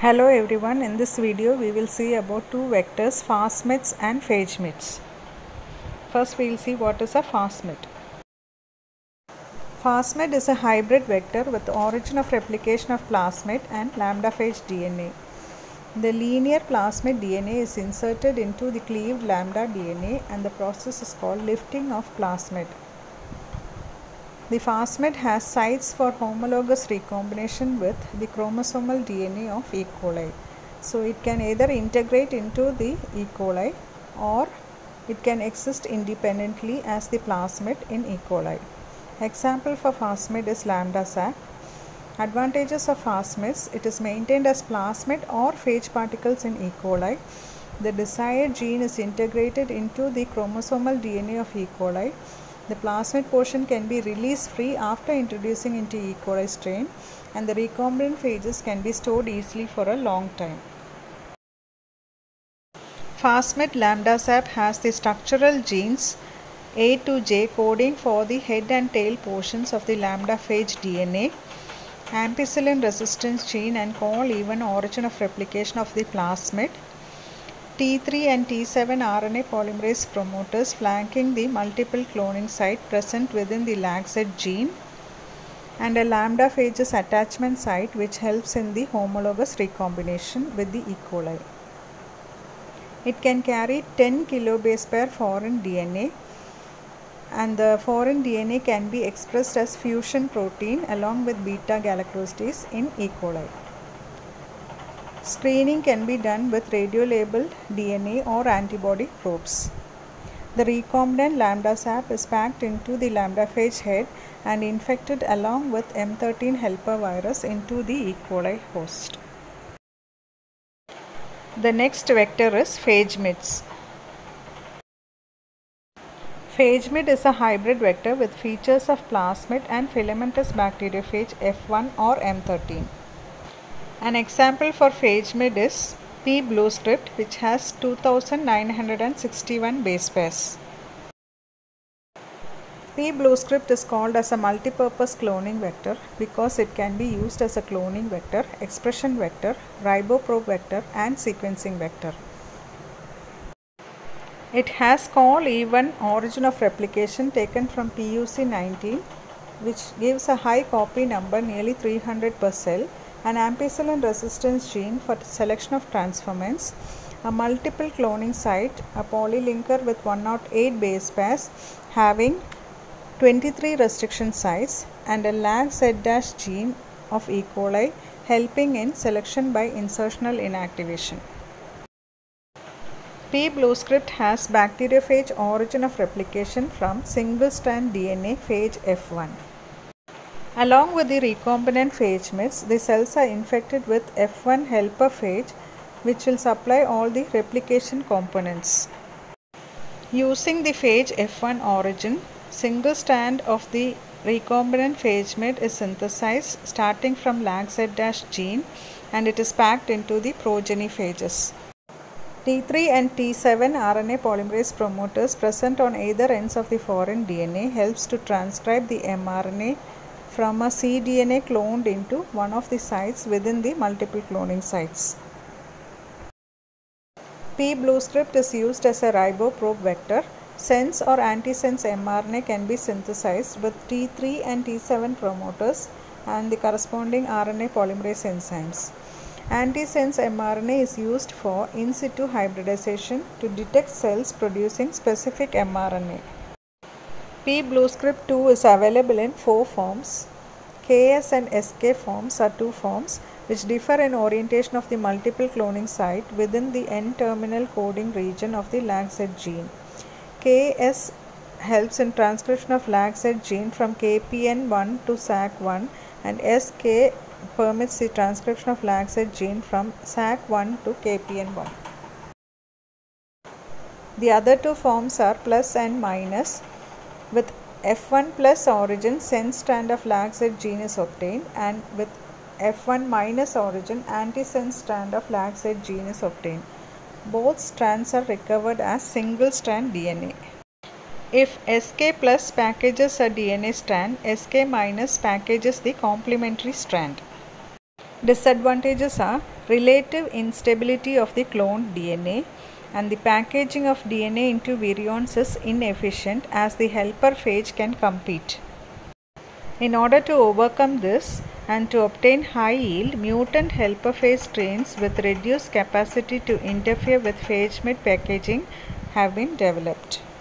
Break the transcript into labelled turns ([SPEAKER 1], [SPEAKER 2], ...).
[SPEAKER 1] Hello everyone, in this video we will see about two vectors, Fastmates and Phagemates. First we will see what is a Fastmate. Fastmate is a hybrid vector with origin of replication of plasmid and lambda phage DNA. The linear plasmid DNA is inserted into the cleaved lambda DNA and the process is called lifting of plasmid. The Fastmate has sites for homologous recombination with the chromosomal DNA of E. coli. So it can either integrate into the E. coli or it can exist independently as the plasmid in E. coli. Example for Fastmate is lambda SAP. Advantages of Fastmates: it is maintained as plasmid or phage particles in E. coli. The desired gene is integrated into the chromosomal DNA of E. coli. The plasmid portion can be release free after introducing into E. coli strain, and the recombinant phages can be stored easily for a long time. Fastmate lambda SAP has the structural genes A to J coding for the head and tail portions of the lambda phage DNA, ampicillin resistance gene and call-even origin of replication of the plasmid, T3 and T7 RNA polymerase promoters flanking the multiple cloning site present within the LAGZ gene, and a lambda phages attachment site which helps in the homologous recombination with the E. coli. It can carry 10 kilobase pair foreign DNA, and the foreign DNA can be expressed as fusion protein along with beta galactosidase in E. coli. Screening can be done with radiolabeled DNA or antibody probes. The recombinant lambda SAP is packed into the lambda phage head and infected along with M13 helper virus into the E. coli host. The next vector is Phagemates. Phagemate is a hybrid vector with features of plasmid and filamentous bacteriophage F1 or M13. An example for Phagemate is P. bluescript, which has 2961 base pairs. P. bluescript is called as a multipurpose cloning vector because it can be used as a cloning vector, expression vector, riboprobe vector and sequencing vector. It has call-even origin of replication taken from PUC19, which gives a high copy number, nearly 300 per cell, an ampicillin resistance gene for selection of transformants, a multiple cloning site, a polylinker with 108 base pairs having 23 restriction sites, and a LAGZ- gene of E. coli helping in selection by insertional inactivation. P. bluescript has bacteriophage origin of replication from single-strand DNA phage F1. Along with the recombinant phagemates, the cells are infected with F1 helper phage, which will supply all the replication components. Using the phage F1 origin, single strand of the recombinant phagemate is synthesized starting from LAGZ- gene, and it is packed into the progeny phages. T3 and T7 RNA polymerase promoters present on either ends of the foreign DNA helps to transcribe the mRNA from a cDNA cloned into one of the sites within the multiple cloning sites. P. bluescript is used as a riboprobe vector. Sense or antisense mRNA can be synthesized with T3 and T7 promoters and the corresponding RNA polymerase enzymes. Antisense mRNA is used for in situ hybridization to detect cells producing specific mRNA. P. bluescript 2 is available in 4 forms. KS and SK forms are 2 forms which differ in orientation of the multiple cloning site within the N-terminal coding region of the LAGZ gene. KS helps in transcription of LAGZ gene from KPN1 to SAC1, and SK permits the transcription of LAGZ gene from SAC1 to KPN1. The other 2 forms are plus and minus. With F1 plus origin, sense strand of LAGZ gene is obtained, and with F1 minus origin, antisense strand of LAGZ gene is obtained. Both strands are recovered as single strand DNA. If SK plus packages a DNA strand, SK minus packages the complementary strand. Disadvantages are relative instability of the cloned DNA, and the packaging of DNA into virions is inefficient as the helper phage can compete. In order to overcome this and to obtain high yield, mutant helper phage strains with reduced capacity to interfere with phage-mate packaging have been developed.